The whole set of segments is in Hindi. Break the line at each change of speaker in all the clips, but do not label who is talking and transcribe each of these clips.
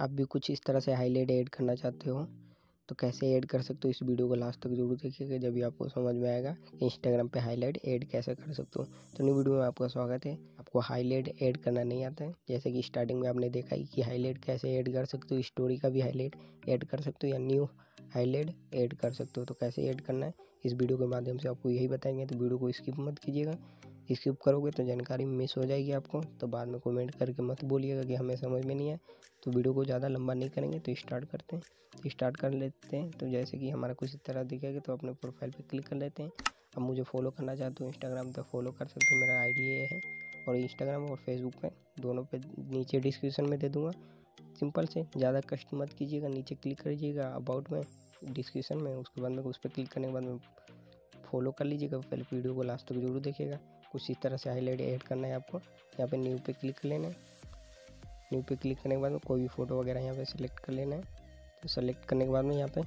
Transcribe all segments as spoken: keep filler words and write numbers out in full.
आप भी कुछ इस तरह से हाईलाइट ऐड करना चाहते हो तो कैसे ऐड कर सकते हो, इस वीडियो को लास्ट तक जरूर देखिएगा, जब भी आपको समझ में आएगा कि इंस्टाग्राम पे हाईलाइट ऐड कैसे कर सकते हो। तो न्यू वीडियो में आपका स्वागत है। आपको हाईलाइट ऐड करना नहीं आता है, जैसे कि स्टार्टिंग में आपने देखा ही कि हाईलाइट कैसे ऐड कर सकते हो, स्टोरी का भी हाईलाइट ऐड कर सकते हो या न्यू हाईलाइट ऐड कर सकते हो। तो कैसे ऐड करना है इस वीडियो के माध्यम से आपको यही बताएंगे, तो वीडियो को स्किप मत कीजिएगा। स्किप करोगे तो जानकारी मिस हो जाएगी आपको, तो बाद में कमेंट करके मत बोलिएगा कि हमें समझ में नहीं है। तो वीडियो को ज़्यादा लंबा नहीं करेंगे, तो स्टार्ट करते हैं। तो स्टार्ट कर लेते हैं। तो जैसे कि हमारा कुछ इस तरह दिखेगा, तो अपने प्रोफाइल पे क्लिक कर लेते हैं। अब मुझे फॉलो करना चाहते हो इंस्टाग्राम तो फॉलो कर सकते हो, मेरा आईडी ये है। और इंस्टाग्राम और फेसबुक पे दोनों पे नीचे डिस्क्रिप्शन में दे दूँगा। सिंपल से, ज़्यादा कष्ट मत कीजिएगा, नीचे क्लिक करिएगा अबाउट में, डिस्क्रिप्शन में, उसके बाद में उस पर क्लिक करने के बाद में फॉलो कर लीजिएगा। पहले वीडियो को लास्ट तक जरूर देखिएगा। कुछ इस तरह से हाईलाइट ऐड करना है आपको। यहाँ पे न्यू पे क्लिक कर लेना है। न्यू पे क्लिक करने के बाद में कोई भी फ़ोटो वगैरह यहाँ पे सिलेक्ट कर लेना है। तो सेलेक्ट करने के बाद में यहाँ पे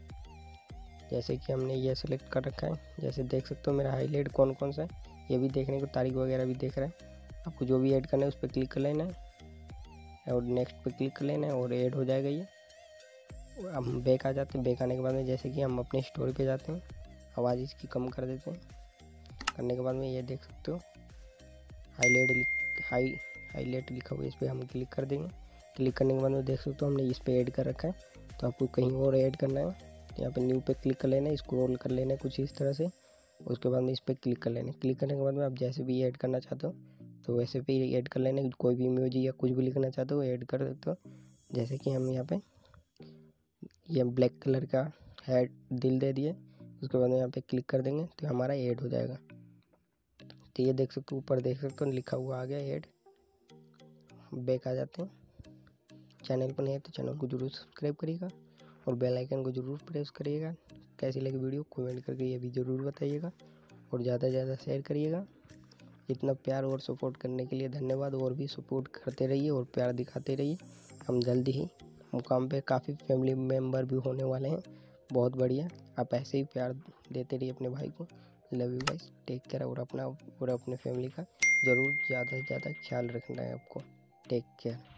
जैसे कि हमने ये सिलेक्ट कर रखा है, जैसे देख सकते हो मेरा हाईलाइट कौन कौन सा है, ये भी देखने को, तारीख वगैरह भी देख रहा है। आपको जो भी ऐड करना है उस पर क्लिक कर लेना है और नेक्स्ट पे क्लिक कर लेना है और ऐड हो जाएगा ये। अब हम बैक आ जाते हैं। बैक आने के बाद में जैसे कि हम अपनी स्टोरी पे जाते हैं, आवाज़ इसकी कम कर देते हैं। करने के बाद में ये देख सकते हो हाईलाइट हाई हाईलाइट लिखा हुआ है, इस पर हम क्लिक कर देंगे। क्लिक करने के बाद में देख सकते हो हमने इस पर ऐड कर रखा है। तो आपको कहीं और ऐड करना है, यहाँ पे न्यू पे क्लिक कर लेना है, स्क्रॉल कर लेना है कुछ इस तरह से। उसके बाद में इस पर क्लिक कर लेना है। क्लिक करने के बाद में आप जैसे भी ऐड करना चाहते हो तो वैसे भी ऐड कर लेना है। कोई भी इमोजी या कुछ भी लिखना चाहते हो ऐड कर सकते हो। जैसे कि हम यहाँ पे ये ब्लैक कलर का हेड दिल दे दिए, उसके बाद में यहाँ पे क्लिक कर देंगे तो हमारा ऐड हो जाएगा। तो ये देख सकते हो, ऊपर देख सकते हो लिखा हुआ आ गया ऐड। बैक आ जाते हैं। चैनल पर नहीं है तो चैनल को जरूर सब्सक्राइब करिएगा और बेल आइकन को जरूर प्रेस करिएगा। कैसी लगी वीडियो कमेंट करके ये भी ज़रूर बताइएगा और ज़्यादा से ज़्यादा शेयर करिएगा। इतना प्यार और सपोर्ट करने के लिए धन्यवाद। और भी सपोर्ट करते रहिए और प्यार दिखाते रहिए। हम जल्दी ही मुकाम पे काफ़ी फैमिली मेम्बर भी होने वाले हैं, बहुत बढ़िया। आप ऐसे ही प्यार देते रहिए अपने भाई को। Love you guys, take care. और अपना और अपने फैमिली का ज़रूर ज़्यादा से ज़्यादा ख्याल रखना है आपको। Take care.